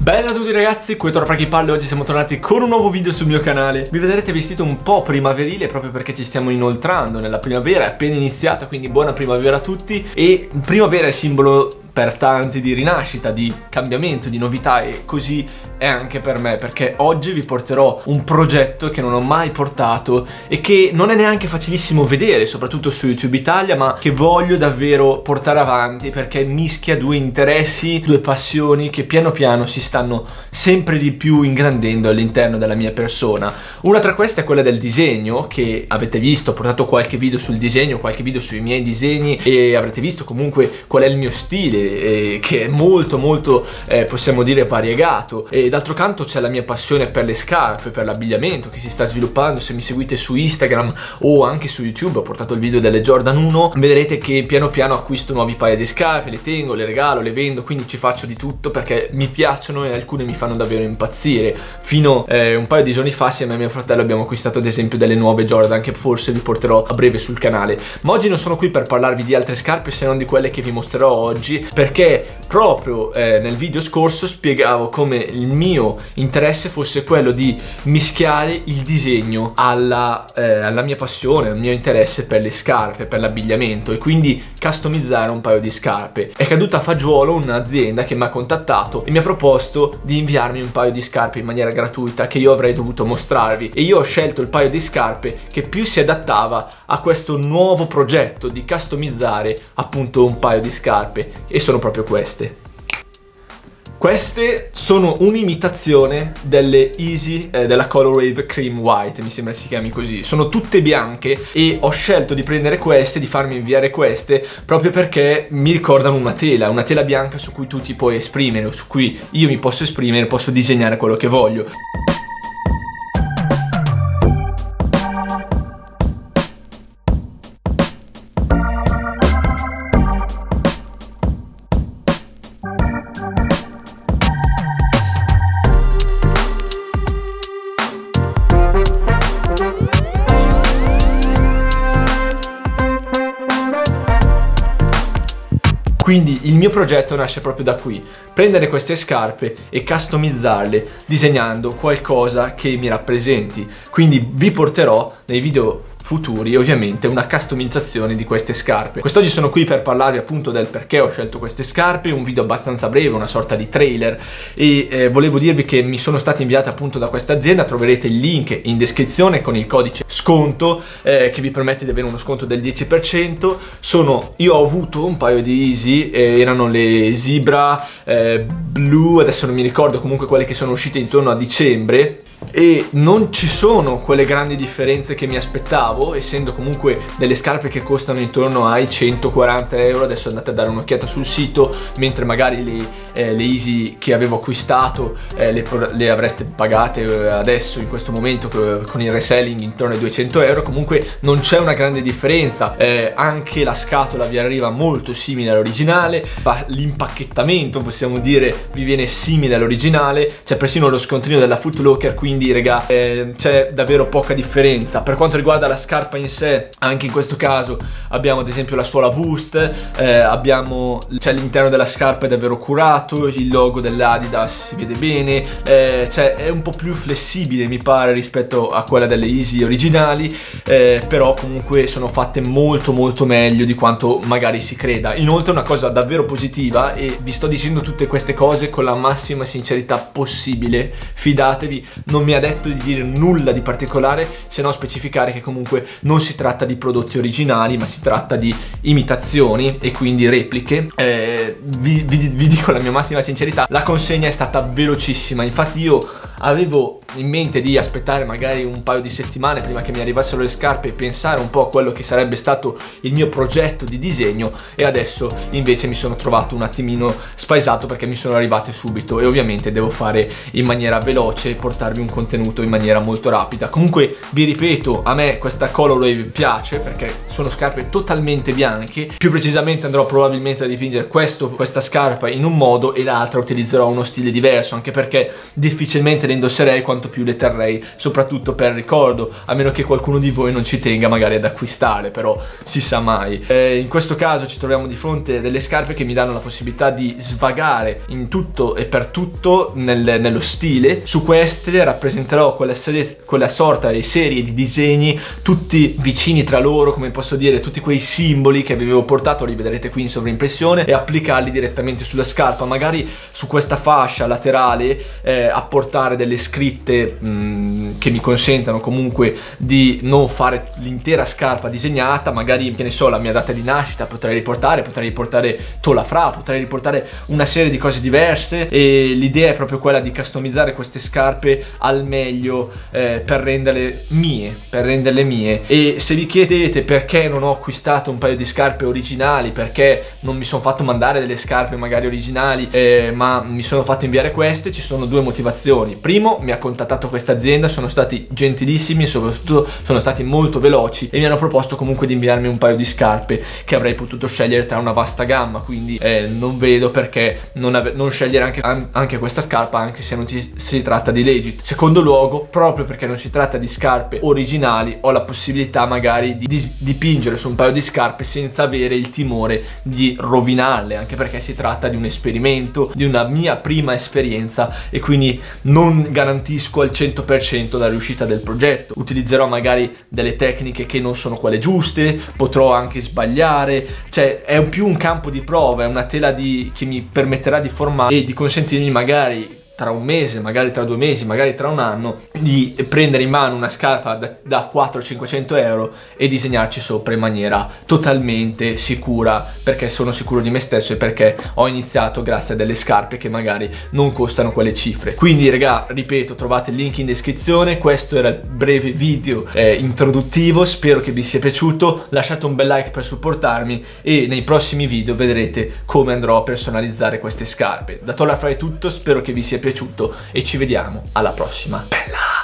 Bella a tutti ragazzi, qui è TornaFrankyPalle. Oggi siamo tornati con un nuovo video sul mio canale. Mi vedrete vestito un po' primaverile proprio perché ci stiamo inoltrando nella primavera, è appena iniziata, quindi buona primavera a tutti. E primavera è simbolo per tanti di rinascita, di cambiamento, di novità, e così è anche per me, perché oggi vi porterò un progetto che non ho mai portato e che non è neanche facilissimo vedere, soprattutto su YouTube Italia, ma che voglio davvero portare avanti perché mischia due interessi, due passioni che piano piano si stanno sempre di più ingrandendo all'interno della mia persona. Una tra queste è quella del disegno, che avete visto, ho portato qualche video sul disegno, qualche video sui miei disegni, e avrete visto comunque qual è il mio stile, che è molto possiamo dire variegato. E d'altro canto c'è la mia passione per le scarpe, per l'abbigliamento che si sta sviluppando. Se mi seguite su Instagram o anche su YouTube, ho portato il video delle Jordan 1, vedrete che piano piano acquisto nuovi paia di scarpe, le tengo, le regalo, le vendo, quindi ci faccio di tutto perché mi piacciono e alcune mi fanno davvero impazzire. Fino un paio di giorni fa assieme a mio fratello abbiamo acquistato ad esempio delle nuove Jordan che forse vi porterò a breve sul canale. Ma oggi non sono qui per parlarvi di altre scarpe se non di quelle che vi mostrerò oggi, perché proprio nel video scorso spiegavo come il mio interesse fosse quello di mischiare il disegno alla mia passione, al mio interesse per le scarpe, per l'abbigliamento, e quindi customizzare un paio di scarpe. È caduta a fagiolo un'azienda che mi ha contattato e mi ha proposto di inviarmi un paio di scarpe in maniera gratuita che io avrei dovuto mostrarvi, e io ho scelto il paio di scarpe che più si adattava a questo nuovo progetto di customizzare appunto un paio di scarpe, e sono proprio queste. Queste sono un'imitazione delle Easy della Colorwave Cream White, mi sembra si chiami così. Sono tutte bianche e ho scelto di prendere queste, di farmi inviare queste, proprio perché mi ricordano una tela bianca su cui tu ti puoi esprimere, su cui io mi posso esprimere, posso disegnare quello che voglio. Quindi il mio progetto nasce proprio da qui: prendere queste scarpe e customizzarle disegnando qualcosa che mi rappresenti. Quindi vi porterò nei video futuri ovviamente una customizzazione di queste scarpe. Quest'oggi sono qui per parlarvi appunto del perché ho scelto queste scarpe, un video abbastanza breve, una sorta di trailer, e volevo dirvi che mi sono state inviate appunto da questa azienda. Troverete il link in descrizione con il codice sconto che vi permette di avere uno sconto del 10%. Io ho avuto un paio di Easy, erano le Zebra blu, adesso non mi ricordo, comunque quelle che sono uscite intorno a dicembre, e non ci sono quelle grandi differenze che mi aspettavo, essendo comunque delle scarpe che costano intorno ai 140 euro. Adesso andate a dare un'occhiata sul sito, mentre magari le Easy che avevo acquistato le avreste pagate adesso in questo momento con il reselling intorno ai 200 euro. Comunque non c'è una grande differenza, anche la scatola vi arriva molto simile all'originale, l'impacchettamento possiamo dire vi viene simile all'originale, c'è persino lo scontrino della Foot Locker, quindi raga c'è davvero poca differenza. Per quanto riguarda la scarpa in sé, anche in questo caso abbiamo ad esempio la suola boost, c'è l'interno della scarpa è davvero curato, il logo dell'Adidas si vede bene, è un po' più flessibile mi pare rispetto a quella delle Easy originali, però comunque sono fatte molto meglio di quanto magari si creda. Inoltre una cosa davvero positiva, e vi sto dicendo tutte queste cose con la massima sincerità possibile, fidatevi, non mi ha detto di dire nulla di particolare se non specificare che comunque non si tratta di prodotti originali, ma si tratta di imitazioni e quindi repliche. Vi dico la mia massima sincerità, la consegna è stata velocissima. Infatti io avevo in mente di aspettare magari un paio di settimane prima che mi arrivassero le scarpe e pensare un po' a quello che sarebbe stato il mio progetto di disegno, e adesso invece mi sono trovato un attimino spaesato perché mi sono arrivate subito, e ovviamente devo fare in maniera veloce e portarvi un contenuto in maniera molto rapida. Comunque vi ripeto, a me questa Colorwave piace perché sono scarpe totalmente bianche. Più precisamente andrò probabilmente a dipingere questa scarpa in un modo e l'altra utilizzerò uno stile diverso, anche perché difficilmente sicuramente le indosserei, quanto più le terrei soprattutto per ricordo, a meno che qualcuno di voi non ci tenga magari ad acquistare, però si sa mai. In questo caso ci troviamo di fronte a delle scarpe che mi danno la possibilità di svagare in tutto e per tutto nello stile. Su queste rappresenterò quella sorta di serie di disegni tutti vicini tra loro, come posso dire, tutti quei simboli che vi avevo portato, li vedrete qui in sovraimpressione, e applicarli direttamente sulla scarpa, magari su questa fascia laterale apportare delle scritte che mi consentano comunque di non fare l'intera scarpa disegnata, magari, che ne so, la mia data di nascita potrei riportare Tola Fra, potrei riportare una serie di cose diverse, e l'idea è proprio quella di customizzare queste scarpe al meglio per renderle mie. E se vi chiedete perché non ho acquistato un paio di scarpe originali, perché non mi sono fatto mandare delle scarpe magari originali ma mi sono fatto inviare queste, ci sono due motivazioni. Primo, mi ha contattato questa azienda, sono stati gentilissimi e soprattutto sono stati molto veloci e mi hanno proposto comunque di inviarmi un paio di scarpe che avrei potuto scegliere tra una vasta gamma, quindi non vedo perché non scegliere anche questa scarpa, anche se non si tratta di Legit. Secondo luogo, proprio perché non si tratta di scarpe originali, ho la possibilità magari di dipingere su un paio di scarpe senza avere il timore di rovinarle, anche perché si tratta di un esperimento, di una mia prima esperienza, e quindi non garantisco al 100% la riuscita del progetto. Utilizzerò magari delle tecniche che non sono quelle giuste, potrò anche sbagliare, cioè è più un campo di prova, è una tela che mi permetterà di formare e di consentirmi magari tra un mese, magari tra 2 mesi, magari tra un anno, di prendere in mano una scarpa da 400-500 euro e disegnarci sopra in maniera totalmente sicura, perché sono sicuro di me stesso e perché ho iniziato grazie a delle scarpe che magari non costano quelle cifre. Quindi raga, ripeto, trovate il link in descrizione. Questo era il breve video introduttivo, spero che vi sia piaciuto, lasciate un bel like per supportarmi e nei prossimi video vedrete come andrò a personalizzare queste scarpe. Da Tola Fra è tutto, spero che vi sia piaciuto e ci vediamo alla prossima. Bella!